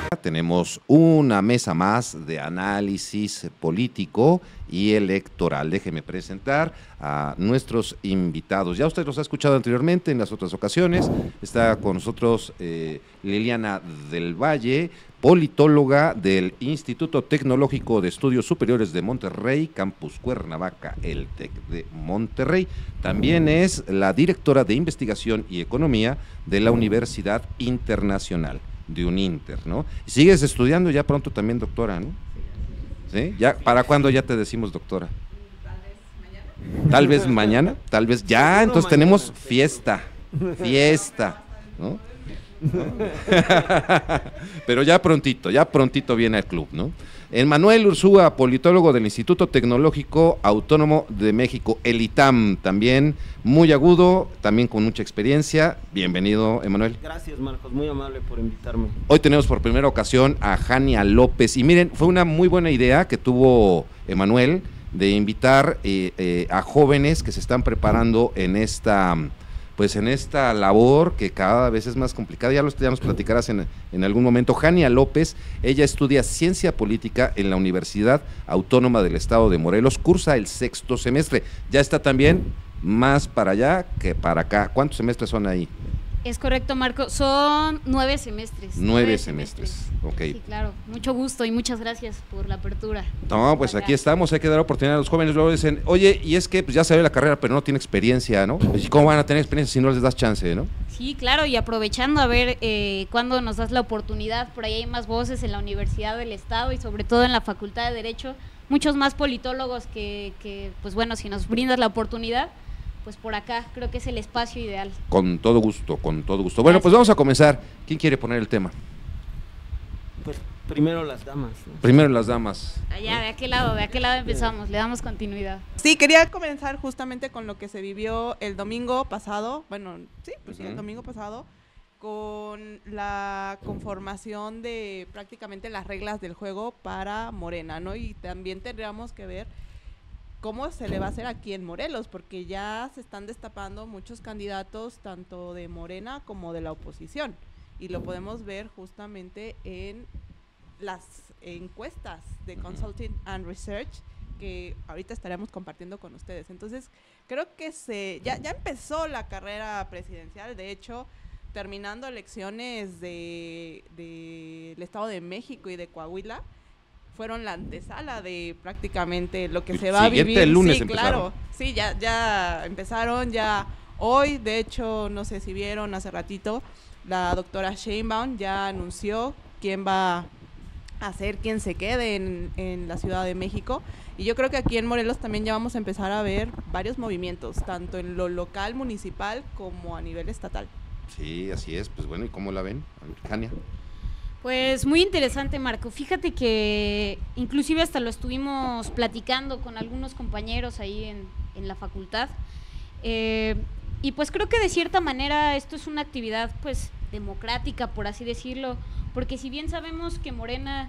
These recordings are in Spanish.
Tenemos una mesa más de análisis político y electoral. Déjeme presentar a nuestros invitados. Ya usted los ha escuchado anteriormente en las otras ocasiones. Está con nosotros Liliana del Valle, politóloga del Instituto Tecnológico de Estudios Superiores de Monterrey, Campus Cuernavaca, el TEC de Monterrey. También es la directora de Investigación y Economía de la Universidad Internacional de UNINTER, ¿no? Sigues estudiando ya pronto también, doctora, ¿no? ¿Sí? ¿Ya, para cuándo ya te decimos doctora? Tal vez mañana, tal vez ya, entonces tenemos fiesta, ¿no? Pero ya prontito viene al club, ¿no? Emmanuel Urzúa, politólogo del Instituto Tecnológico Autónomo de México, el ITAM, también muy agudo, también con mucha experiencia. Bienvenido, Emmanuel. Gracias, Marcos, muy amable por invitarme. Hoy tenemos por primera ocasión a Jania López, y miren, fue una muy buena idea que tuvo Emmanuel de invitar a jóvenes que se están preparando en esta labor que cada vez es más complicada. Ya nos platicarás en algún momento. Jania López, ella estudia Ciencia Política en la Universidad Autónoma del Estado de Morelos, cursa el 6º semestre. Ya está también más para allá que para acá. ¿Cuántos semestres son ahí? Es correcto, Marco, son 9 semestres. 9 semestres, ok. Sí, claro, mucho gusto y muchas gracias por la apertura. No, pues aquí estamos, hay que dar oportunidad a los jóvenes. Luego dicen, oye, y es que pues, ya sabe la carrera, pero no tiene experiencia, ¿no? ¿Y cómo van a tener experiencia si no les das chance, no? Sí, claro, y aprovechando a ver cuándo nos das la oportunidad, por ahí hay más voces en la Universidad del Estado y sobre todo en la Facultad de Derecho, muchos más politólogos que pues bueno, si nos brindas la oportunidad, pues por acá creo que es el espacio ideal. Con todo gusto, con todo gusto. Bueno, pues vamos a comenzar. ¿Quién quiere poner el tema? Pues primero las damas, ¿no? Primero las damas. Allá, de aquel lado empezamos, le damos continuidad. Sí, quería comenzar justamente con lo que se vivió el domingo pasado, bueno, sí, pues sí, el domingo pasado, con la conformación de prácticamente las reglas del juego para Morena, ¿no? Y también tendríamos que ver cómo se le va a hacer aquí en Morelos, porque ya se están destapando muchos candidatos, tanto de Morena como de la oposición, y lo podemos ver justamente en las encuestas de Consulting and Research, que ahorita estaremos compartiendo con ustedes. Entonces, creo que ya empezó la carrera presidencial. De hecho, terminando elecciones del Estado de México y de Coahuila, fueron la antesala de prácticamente lo que se va a vivir. El lunes sí, empezaron. Claro, sí, ya empezaron, ya hoy, de hecho, no sé si vieron hace ratito, la doctora Sheinbaum ya anunció quién va a ser quien se quede en la Ciudad de México, y yo creo que aquí en Morelos también ya vamos a empezar a ver varios movimientos, tanto en lo local, municipal, como a nivel estatal. Sí, así es. Pues bueno, ¿y cómo la ven, Jania? Pues muy interesante, Marco. Fíjate que inclusive hasta lo estuvimos platicando con algunos compañeros ahí en la facultad, y pues creo que de cierta manera esto es una actividad pues democrática, por así decirlo, porque si bien sabemos que Morena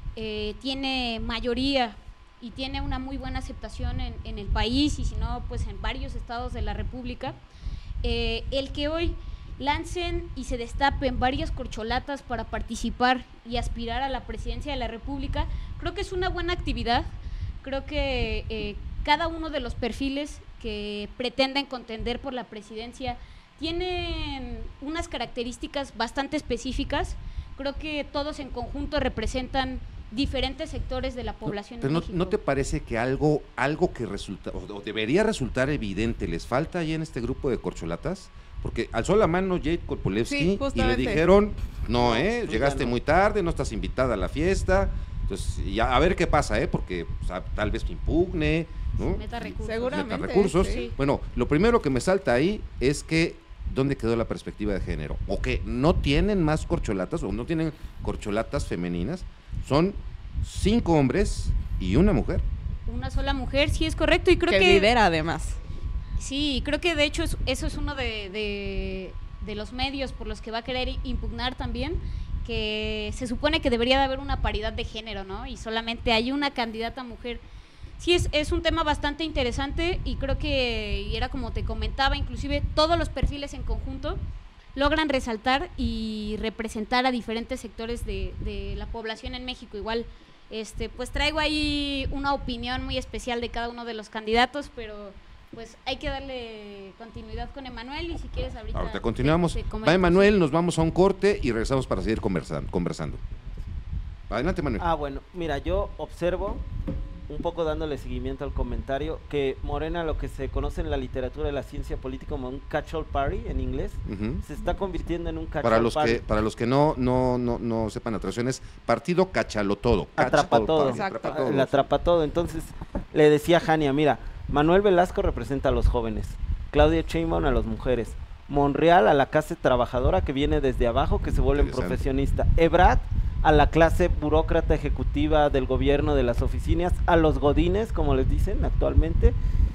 tiene mayoría y tiene una muy buena aceptación en el país, y si no, pues en varios estados de la República, el que hoy lancen y se destapen varias corcholatas para participar y aspirar a la presidencia de la República, creo que es una buena actividad. Creo que cada uno de los perfiles que pretenden contender por la presidencia tienen unas características bastante específicas. Creo que todos en conjunto representan diferentes sectores de la población. Pero ¿no te parece que algo que resulta, o debería resultar evidente, les falta ahí en este grupo de corcholatas? Porque alzó la mano Jade Korpolevsky, sí, y le dijeron, no, llegaste muy tarde, no estás invitada a la fiesta. Entonces, ya, a ver qué pasa, porque o sea, tal vez impugne, ¿no? Meta recursos. Seguramente. Meta recursos. Sí. Bueno, lo primero que me salta ahí es que, ¿dónde quedó la perspectiva de género? O que no tienen más corcholatas, o no tienen corcholatas femeninas, son 5 hombres y una mujer. Una sola mujer, sí, es correcto, y creo que lidera además. Sí, creo que de hecho eso es uno de los medios por los que va a querer impugnar también, que se supone que debería de haber una paridad de género, ¿no? Y solamente hay una candidata mujer. Sí, es un tema bastante interesante, y creo que, y era como te comentaba, inclusive todos los perfiles en conjunto logran resaltar y representar a diferentes sectores de la población en México. Igual, pues traigo ahí una opinión muy especial de cada uno de los candidatos, pero pues hay que darle continuidad con Emanuel y si quieres ahorita continuamos. Va Emanuel, nos vamos a un corte y regresamos para seguir conversando. Adelante, Manuel. Bueno, mira, yo observo, un poco dándole seguimiento al comentario, que Morena, lo que se conoce en la literatura de la ciencia política como un catch-all party en inglés, se está convirtiendo en un catch-all party. Para los que no sepan la traducción, es partido cachalotodo. Atrapa todo. El atrapa todo. Entonces, le decía a Jania, mira, Manuel Velasco representa a los jóvenes, Claudia Sheinbaum a las mujeres, Monreal a la clase trabajadora que viene desde abajo, que se vuelve profesionista, Ebrard a la clase burócrata ejecutiva del gobierno, de las oficinas, a los godines, como les dicen actualmente,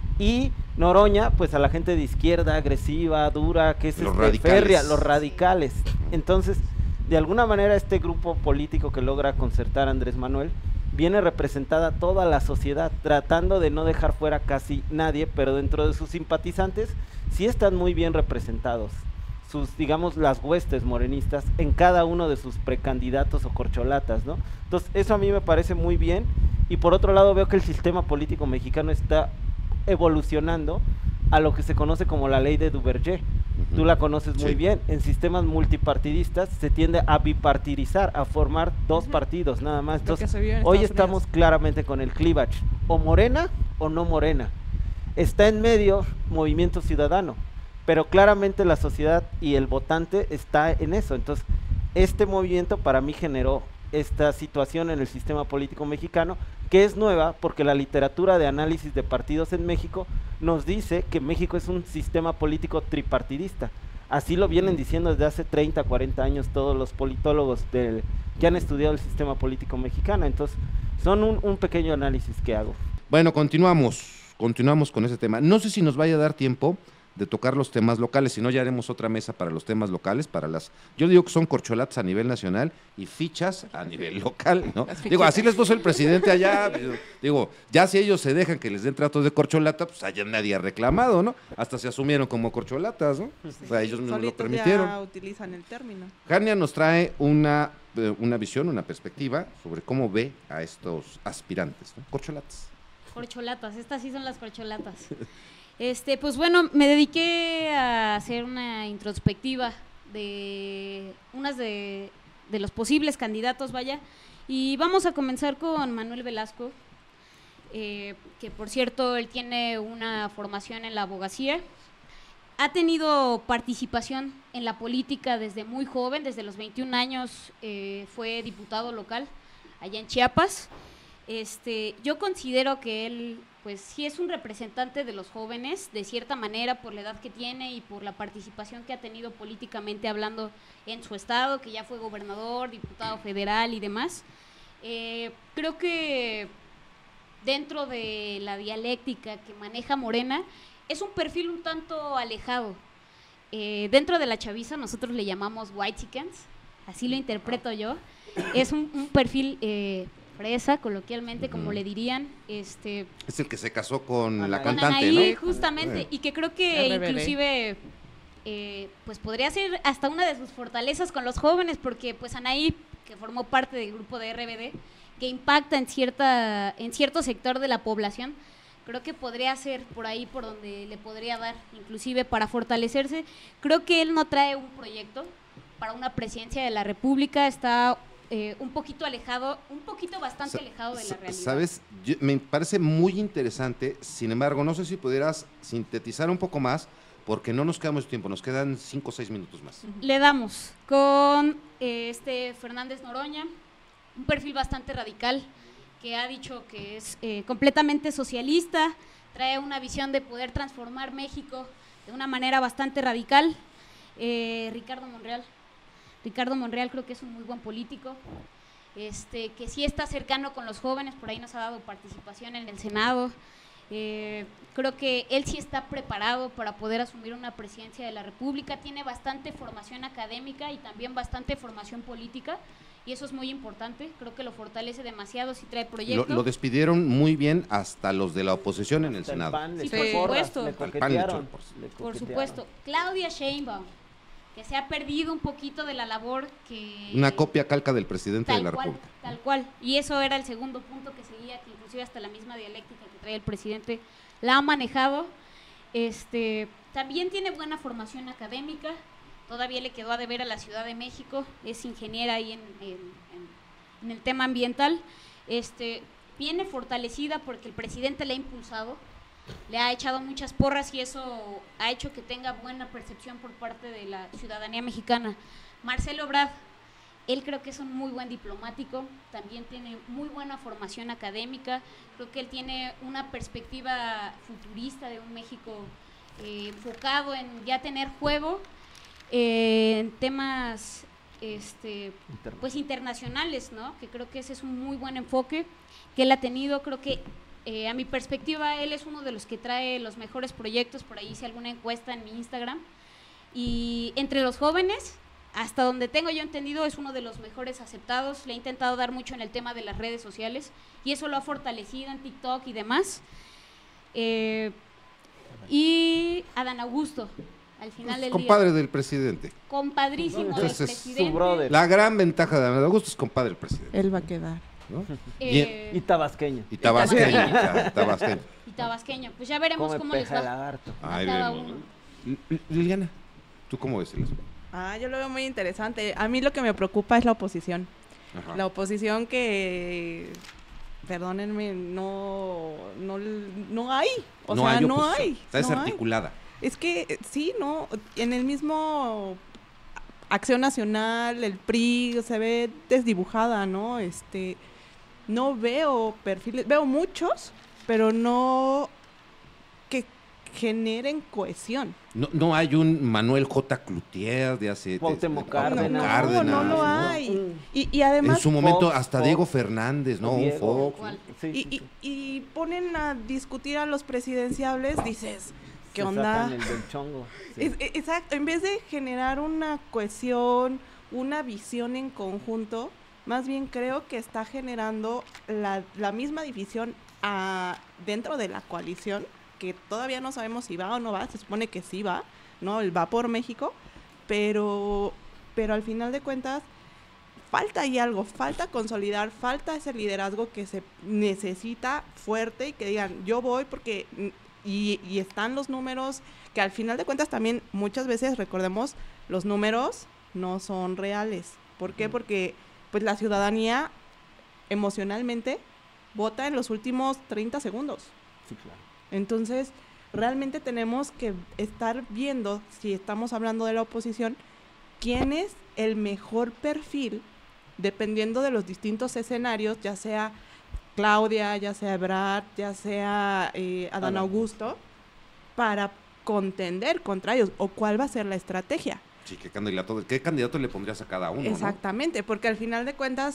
y Noroña, pues a la gente de izquierda, agresiva, dura, que es férrea, los radicales. Entonces, de alguna manera este grupo político que logra concertar a Andrés Manuel, viene representada toda la sociedad, tratando de no dejar fuera casi nadie, pero dentro de sus simpatizantes sí están muy bien representados sus, digamos, las huestes morenistas en cada uno de sus precandidatos o corcholatas, ¿no? Entonces, eso a mí me parece muy bien, y por otro lado veo que el sistema político mexicano está evolucionando a lo que se conoce como la ley de Duverger. Tú la conoces muy bien. En sistemas multipartidistas se tiende a bipartidizar, a formar dos partidos nada más. Entonces, hoy estamos claramente con el cleavage, o Morena o no Morena. Está en medio Movimiento Ciudadano, pero claramente la sociedad y el votante está en eso. Entonces, este movimiento para mí generó esta situación en el sistema político mexicano, que es nueva porque la literatura de análisis de partidos en México nos dice que México es un sistema político tripartidista. Así lo vienen diciendo desde hace 30, 40 años todos los politólogos que han estudiado el sistema político mexicano. Entonces, son un pequeño análisis que hago. Bueno, continuamos con ese tema. No sé si nos vaya a dar tiempo de tocar los temas locales, si no ya haremos otra mesa para los temas locales, yo digo que son corcholatas a nivel nacional y fichas a nivel local, ¿no? Digo, así les puso el presidente allá, digo, ya si ellos se dejan que les den tratos de corcholata, pues allá nadie ha reclamado, ¿no? Hasta se asumieron como corcholatas, ¿no? O sea, ellos mismos lo permitieron. Ya utilizan el término. Jania nos trae una visión, una perspectiva sobre cómo ve a estos aspirantes, ¿no? Corcholatas. Corcholatas, estas sí son las corcholatas. Pues bueno, me dediqué a hacer una introspectiva de unas de los posibles candidatos, vaya, y vamos a comenzar con Manuel Velasco, que por cierto, él tiene una formación en la abogacía, ha tenido participación en la política desde muy joven, desde los 21 años fue diputado local allá en Chiapas. Yo considero que él, pues sí es un representante de los jóvenes, de cierta manera, por la edad que tiene y por la participación que ha tenido políticamente hablando en su estado, que ya fue gobernador, diputado federal y demás. Creo que dentro de la dialéctica que maneja Morena, es un perfil un tanto alejado. Dentro de la chaviza nosotros le llamamos white chickens, así lo interpreto yo. Es un perfil fresa, coloquialmente, como le dirían. Es el que se casó con la con cantante, Anaí, ¿no? justamente, y que creo que RBD. inclusive pues podría ser hasta una de sus fortalezas con los jóvenes, porque pues Anaí, que formó parte del grupo de RBD, que impacta en cierto sector de la población, creo que podría ser por ahí por donde le podría dar, inclusive para fortalecerse. Creo que él no trae un proyecto para una presidencia de la República, está un poquito alejado, bastante alejado de la realidad. ¿Sabes? Me parece muy interesante, sin embargo, no sé si pudieras sintetizar un poco más, porque no nos queda mucho tiempo, nos quedan 5 o 6 minutos más. Le damos con Fernández Noroña, un perfil bastante radical, que ha dicho que es completamente socialista, trae una visión de poder transformar México de una manera bastante radical. Ricardo Monreal creo que es un muy buen político, que sí está cercano con los jóvenes, por ahí nos ha dado participación en el Senado. Creo que él sí está preparado para poder asumir una presidencia de la República, tiene bastante formación académica y también bastante formación política, y eso es muy importante, creo que lo fortalece demasiado si trae proyectos. Lo despidieron muy bien hasta los de la oposición en el Senado. Sí, por supuesto. Al PAN le echó el Por supuesto. Claudia Sheinbaum, que se ha perdido un poquito de la labor que... Una copia calca del presidente de la República. Tal cual, y eso era el segundo punto que seguía, que inclusive hasta la misma dialéctica que trae el presidente la ha manejado. También tiene buena formación académica, todavía le quedó a deber a la Ciudad de México, es ingeniera ahí en el tema ambiental. Viene fortalecida porque el presidente le ha impulsado, le ha echado muchas porras y eso ha hecho que tenga buena percepción por parte de la ciudadanía mexicana. Marcelo Ebrard, él creo que es un muy buen diplomático, también tiene muy buena formación académica, creo que él tiene una perspectiva futurista de un México enfocado en ya tener juego en temas pues internacionales, ¿no? Que creo que ese es un muy buen enfoque que él ha tenido. Creo que a mi perspectiva él es uno de los que trae los mejores proyectos. Por ahí hice alguna encuesta en mi Instagram y entre los jóvenes, hasta donde tengo yo entendido, es uno de los mejores aceptados. Le he intentado dar mucho en el tema de las redes sociales y eso lo ha fortalecido en TikTok y demás. Y Adán Augusto, al final del compadre día. del presidente. Compadrísimo del presidente. Su brother. La gran ventaja de Adán Augusto es compadre del presidente. Él va a quedar. ¿No? Y tabasqueño. Y tabasqueño. Tabasqueño. Y tabasqueño. Pues ya veremos cómo les va a cada uno. Liliana, ¿tú cómo ves eso? Yo lo veo muy interesante. A mí lo que me preocupa es la oposición. Ajá. La oposición que, perdónenme, no hay. O sea, no hay. Está desarticulada. Es que sí, ¿no? En el mismo Acción Nacional, el PRI, se ve desdibujada, ¿no? No veo perfiles, veo muchos, pero no que generen cohesión. No hay un Manuel J. Cloutier de hace... Cuauhtémoc Cárdenas. No lo hay. Y además... En su momento Fox, hasta Diego Fernández, ¿no? Un Fox. Y ponen a discutir a los presidenciables, dices... ¿Qué se onda? sacan el del chongo. Sí. Exacto, en vez de generar una cohesión, una visión en conjunto, más bien creo que está generando la misma división dentro de la coalición, que todavía no sabemos si va o no va, se supone que sí va, ¿no? El va por México, pero al final de cuentas falta ahí algo, falta consolidar, falta ese liderazgo que se necesita fuerte y que digan, yo voy porque... Y están los números, que al final de cuentas también muchas veces, recordemos, los números no son reales. ¿Por qué? Porque pues la ciudadanía emocionalmente vota en los últimos 30 segundos. Sí, claro. Entonces, realmente tenemos que estar viendo, si estamos hablando de la oposición, quién es el mejor perfil, dependiendo de los distintos escenarios, ya sea... Claudia, ya sea Ebrard, ya sea Adán Augusto, para contender contra ellos, o cuál va a ser la estrategia. Sí, ¿qué candidato le pondrías a cada uno? Exactamente, ¿no? Porque al final de cuentas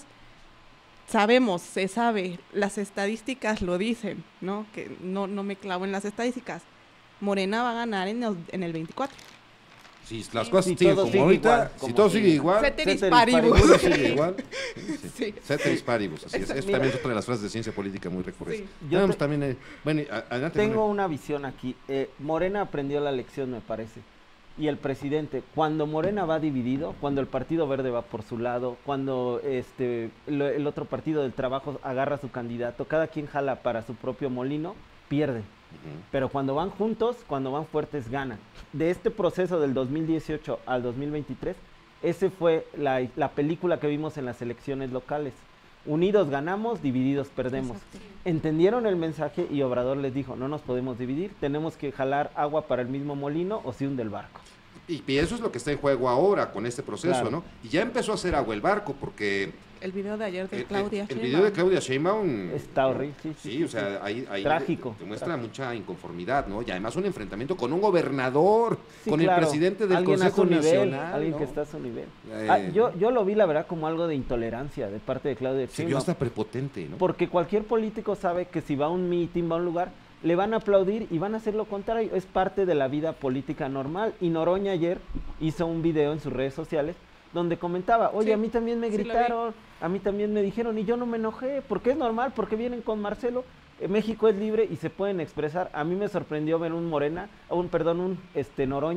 se sabe, las estadísticas lo dicen, ¿no? Que no me clavo en las estadísticas. Morena va a ganar en el 24. Si las cosas siguen como ahorita, si todo sigue igual, ceteris paribus. Sigue igual. Sí. Ceteris paribus, así es. Eso también es otra de las frases de ciencia política muy recurrentes. Sí. Yo también, adelante. Tengo una visión aquí. Morena aprendió la lección, me parece. Y el presidente, cuando Morena va dividido, cuando el Partido Verde va por su lado, cuando el otro partido del trabajo agarra a su candidato, cada quien jala para su propio molino, pierde. Pero cuando van juntos, cuando van fuertes, ganan. De este proceso del 2018 al 2023, ese fue la película que vimos en las elecciones locales. Unidos ganamos, divididos perdemos. Exacto. Entendieron el mensaje y Obrador les dijo, no nos podemos dividir, tenemos que jalar agua para el mismo molino o se hunde el barco. Y eso es lo que está en juego ahora con este proceso, claro. ¿No? Y ya empezó a hacer agua el barco porque... El video de ayer de Claudia Sheinbaum. El video de Claudia Sheinbaum... Está horrible, sí, o sea, ahí trágico. Demuestra mucha inconformidad, ¿no? Y además un enfrentamiento con un gobernador, con el presidente del Consejo Nacional. Alguien ¿no? que está a su nivel. Yo lo vi, la verdad, como algo de intolerancia de parte de Claudia Sheinbaum. Se vio hasta prepotente, ¿no? Porque cualquier político sabe que si va a un mitin, va a un lugar, le van a aplaudir y van a hacer lo contrario. Es parte de la vida política normal. Y Noroña ayer hizo un video en sus redes sociales donde comentaba, oye, a mí también me gritaron, a mí también me dijeron y yo no me enojé, porque es normal, porque vienen con Marcelo, México es libre y se pueden expresar. A mí me sorprendió ver un Noroña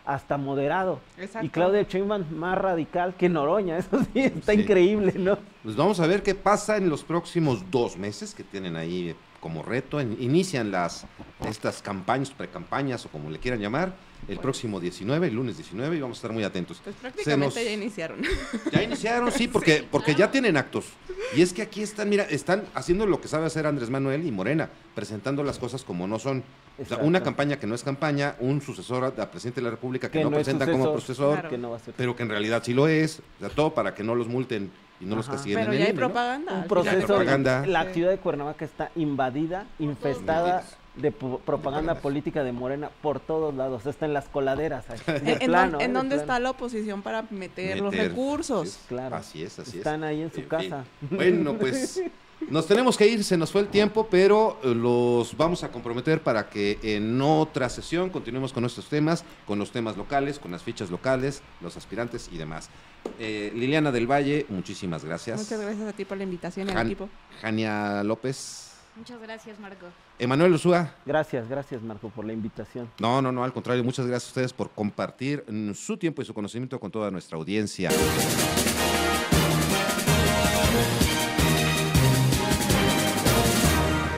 hasta moderado. Exacto. Y Claudia Sheinbaum más radical que Noroña, eso sí, está increíble, ¿no? Pues vamos a ver qué pasa en los próximos 2 meses que tienen ahí como reto. Inician estas campañas, precampañas o como le quieran llamar, el próximo 19, el lunes 19, y vamos a estar muy atentos. Pues prácticamente ya iniciaron. Ya iniciaron, sí, porque ya tienen actos. Y es que aquí están, mira, están haciendo lo que sabe hacer Andrés Manuel y Morena, presentando las cosas como no son. O sea, una campaña que no es campaña, un sucesor al presidente de la República que no presenta como sucesor, claro, que no va a ser. pero que en realidad sí lo es. O sea, todo para que no los multen y no los castiguen pero en ya el hay INE, ¿no? propaganda. Un proceso, propaganda. la ciudad de Cuernavaca está invadida, infestada de propaganda política de Morena por todos lados, está en las coladeras. ¿En dónde está la oposición para meter los recursos? Sí, claro. Así es. Están ahí en su casa. Bueno, pues nos tenemos que ir, se nos fue el tiempo, pero los vamos a comprometer para que en otra sesión continuemos con nuestros temas, con los temas locales, con las fichas locales, los aspirantes y demás. Liliana del Valle, muchísimas gracias. Muchas gracias a ti por la invitación y al equipo. Jania López. Muchas gracias, Marco. Emanuel Ursúa. Gracias, Marco, por la invitación. No, al contrario, muchas gracias a ustedes por compartir su tiempo y su conocimiento con toda nuestra audiencia.